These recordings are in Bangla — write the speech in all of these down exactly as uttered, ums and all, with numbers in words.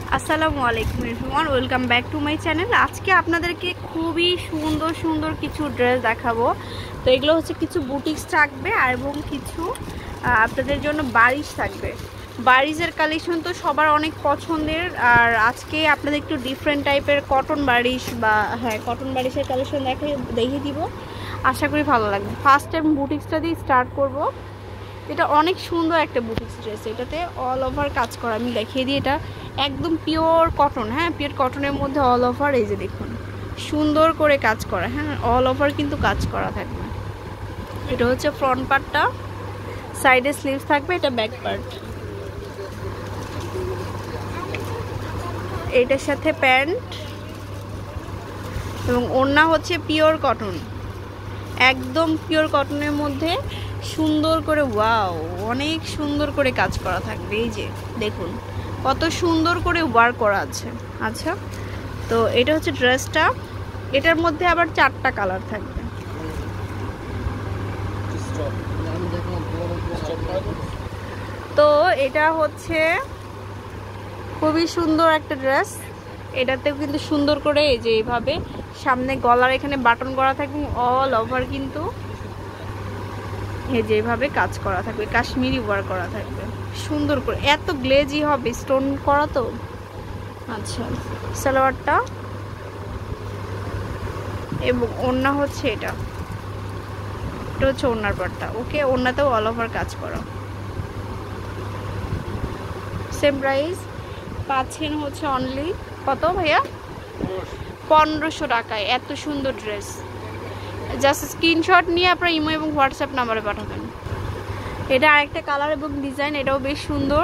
আসসালামু আলাইকুম everyone, welcome back to my channel. আজকে আপনাদেরকে খুবই সুন্দর সুন্দর কিছু ড্রেস দেখাবো। তো এগুলো হচ্ছে কিছু বুটিক্স থাকবে আর এবং কিছু আপনাদের জন্য বারিশ থাকবে। বারিশের কালেকশন তো সবার অনেক পছন্দের, আর আজকে আপনাদের একটু ডিফারেন্ট টাইপের কটন বারিশ বা হ্যাঁ কটন বারিশের কালেকশন দেখে দেখিয়ে দিব। আশা করি ভালো লাগবে। ফার্স্ট টাইম বুটিক্সটা দিয়ে স্টার্ট করব। এটা অনেক সুন্দর একটা বুটিক্স ড্রেস, এটাতে অল ওভার কাজ করা। আমি দেখিয়ে দিই, এটা একদম পিওর কটন। হ্যাঁ, পিওর কটনের মধ্যে অল ওভার, এই যে দেখুন সুন্দর করে কাজ করা। হ্যাঁ, অল ওভার কিন্তু কাজ করা থাকবে। এটা হচ্ছে ফ্রন্ট পার্টটা, সাইডে স্লিভস থাকবে, এটা ব্যাক পার্ট। এটার সাথে প্যান্ট এবং ওড়না হচ্ছে পিওর কটন, একদম পিওর কটনের মধ্যে সুন্দর করে, ওয়াও অনেক সুন্দর করে কাজ করা থাকবে। এই যে দেখুন কত সুন্দর করে ওয়ার্ক করা আছে। আচ্ছা, তো এটা হচ্ছে ড্রেসটা। এটার মধ্যে আবার চারটা কালার থাকবে। তো এটা হচ্ছে খুবই সুন্দর একটা ড্রেস। এটাতেও কিন্তু সুন্দর করে এই যে এইভাবে সামনে গলার এখানে বাটন করা থাকবে, অল ওভার কিন্তু এই যে এইভাবে কাজ করা থাকবে, কাশ্মীরি ওয়ার্ক করা থাকবে সুন্দর করে, এত গ্লেজি হবে, স্টোন করা তো। আচ্ছা, সালোয়ারটা এবং ওড়না হচ্ছে এটা, এটা হচ্ছে ওড়নার পাটটা। ওকে, ওড়নাতেও অল ওভার কাজ করা। সেম প্রাইস পাচ্ছেন হচ্ছে অনলি কত ভাইয়া? পনেরোশো টাকায় এত সুন্দর ড্রেস। জাস্ট স্ক্রিনশট নিয়ে আপনার ইমো এবং হোয়াটসঅ্যাপ নাম্বারে পাঠাবেন। এটা আরেকটা কালার এবং ডিজাইন, এটাও বেশ সুন্দর।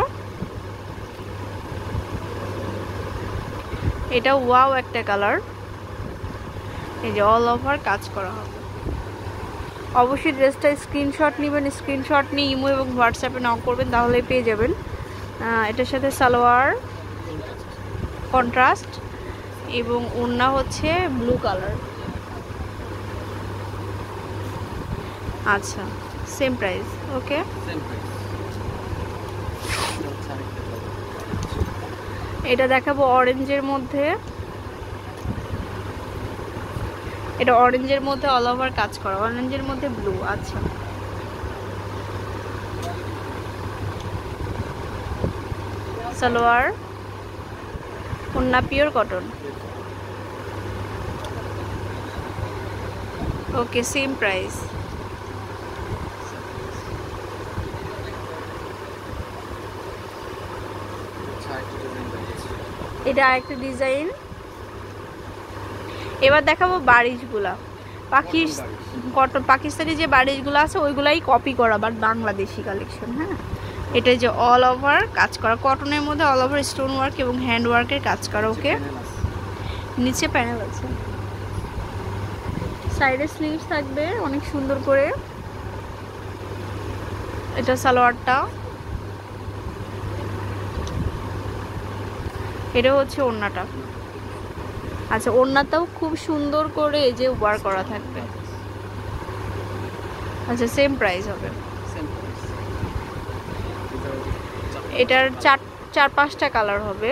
এটা ওয়াও একটা কালার, এই যে অল ওভার কাজ করা হবে। অবশ্যই ড্রেসটা স্ক্রিনশট নেবেন, স্ক্রিনশট নিয়ে ইমো এবং হোয়াটসঅ্যাপে নক করবেন, তাহলেই পেয়ে যাবেন। এটার সাথে সালোয়ার কন্ট্রাস্ট এবং ওড়না হচ্ছে ব্লু কালার। আচ্ছা, সেম প্রাইস। ওকে, এটা দেখাবো অরেঞ্জের মধ্যে। এটা অরেঞ্জের মধ্যে অল ওভার কাজ করা, অরেঞ্জের মধ্যে ব্লু। আচ্ছা, সালোয়ার ওড়না pure cotton. Okay, same price. এটা আরেকটা ডিজাইন। এবার দেখাবো বারিশগুলা। পাকিস কটন পাকিস্তানি যে বারিশগুলো আছে ওইগুলাই কপি করা, বাট বাংলাদেশি কালেকশন। হ্যাঁ, এটা যে অল ওভার কাজ করা, কটনের মধ্যে অল ওভার স্টোন ওয়ার্ক এবং হ্যান্ড ওয়ার্কের কাজ করা। ওকে, নিচে প্যানেল আছে, সাইডে স্লিভস থাকবে অনেক সুন্দর করে। এটা সালোয়ারটা, এটা হচ্ছে ওড়নাটা। আচ্ছা, ওড়নাটাও খুব সুন্দর করে এই যে ওয়ার্ক করা থাকবে। আচ্ছা, সেম প্রাইস হবে। এটার চার চার পাঁচটা কালার হবে।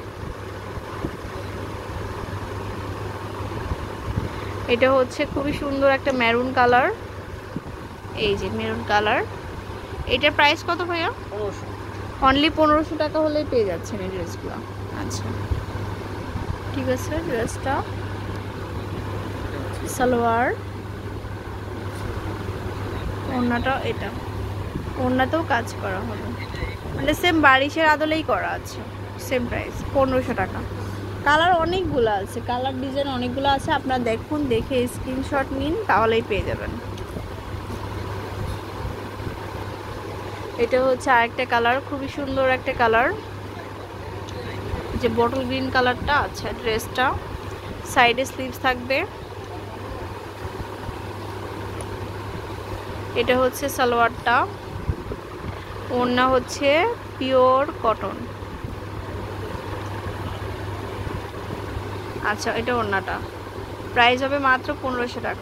এটা হচ্ছে খুবই সুন্দর একটা মেরুন কালার, এই যে মেরুন কালার। এটার প্রাইস কত ভাইয়া? অনলি পনেরোশো টাকা হলেই পেয়ে যাচ্ছেন এই ড্রেসগুলো। আচ্ছা, ঠিক আছে। ড্রেসটা সালোয়ার, ওড়নাটা, এটা ওড়নাতেও কাজ করা হবে, মানে সেম বারিশের আদলেই করা আছে। সেম প্রাইস পনেরোশো টাকা। কালার অনেকগুলো আছে, কালার ডিজাইন অনেকগুলো আছে, আপনারা দেখুন, দেখে স্ক্রিনশট নিন, তাহলেই পেয়ে যাবেন। এটা হচ্ছে আরেকটা কালার, খুবই সুন্দর একটা কালার, যে বটল গ্রিন কালারটা। আচ্ছা, ড্রেসটা সাইডে স্লিভস থাকবে। এটা হচ্ছে সালোয়ারটা, ওড়না হচ্ছে পিওর কটন। আচ্ছা, এটা ওড়নাটা, প্রাইস হবে মাত্র পনেরোশো টাকা।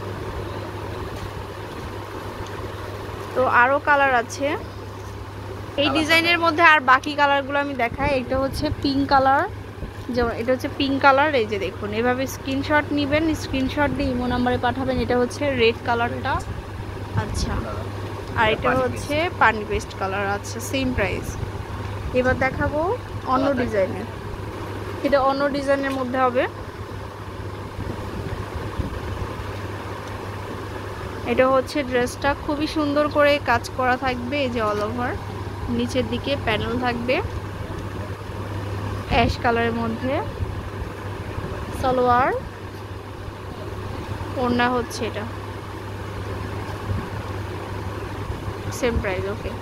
তো আরও কালার আছে। এই ডিজাইনের মধ্যে আর বাকি কালারগুলো আমি দেখাই। এটা হচ্ছে পিঙ্ক কালার, যেমন এটা হচ্ছে পিঙ্ক কালার। এই যে দেখুন, এভাবে স্ক্রিনশট নেবেন, স্ক্রিনশট দিয়ে ইমো নাম্বারে পাঠাবেন। এটা হচ্ছে রেড কালারটা। আচ্ছা, আর এটা হচ্ছে পানি পেস্ট কালার। আচ্ছা, সেম প্রাইস। এবার দেখাবো অন্য ডিজাইনের। এটা অন্য ডিজাইনের মধ্যে হবে। এটা হচ্ছে ড্রেসটা খুবই সুন্দর করে কাজ করা থাকবে। এই যে অল ওভার নিচের দিকে প্যানেল থাকবে অ্যাশ কালারের মধ্যে। সালোয়ার, ওড়না হচ্ছে এটা সেম প্রাইস। ওকে,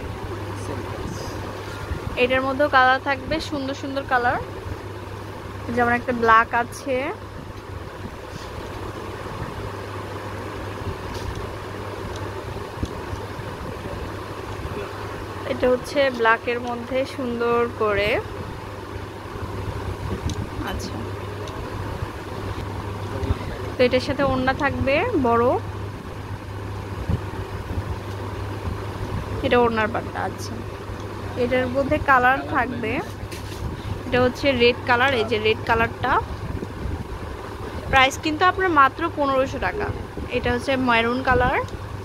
এটার মধ্যেও কালার থাকবে, সুন্দর সুন্দর কালার। যেমন একটা ব্ল্যাক আছে, এটা হচ্ছে ব্ল্যাকের মধ্যে সুন্দর করে। আচ্ছা, তো এটার সাথে ওড়না থাকবে বড়, এটা ওড়নার পাটটা। আচ্ছা, এটার মধ্যে কালার থাকবে, এটা হচ্ছে রেড কালার। এই যে রেড কালারটা, প্রাইস কিন্তু আপনার মাত্র পনেরোশো টাকা। এটা হচ্ছে মেরুন কালার,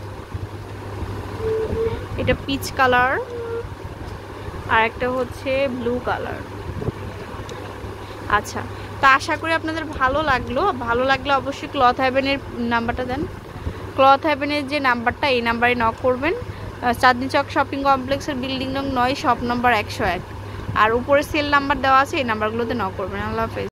এটা পিচ কালার, আর একটা হচ্ছে ব্লু কালার। আচ্ছা, তো আশা করি আপনাদের ভালো লাগলো। ভালো লাগলে অবশ্যই ক্লথ হ্যাভেনের নাম্বারটা দেন। ক্লথ হ্যাভেনের যে নাম্বারটা, এই নাম্বারে নক করবেন। চাঁদনি চক শপিং কমপ্লেক্সের বিল্ডিং নং নয়, শপ নম্বর একশো এক। আর উপরে সেল নাম্বার দেওয়া আছে, এই নাম্বারগুলোতে নক করবেন। আল্লাহ হাফেজ।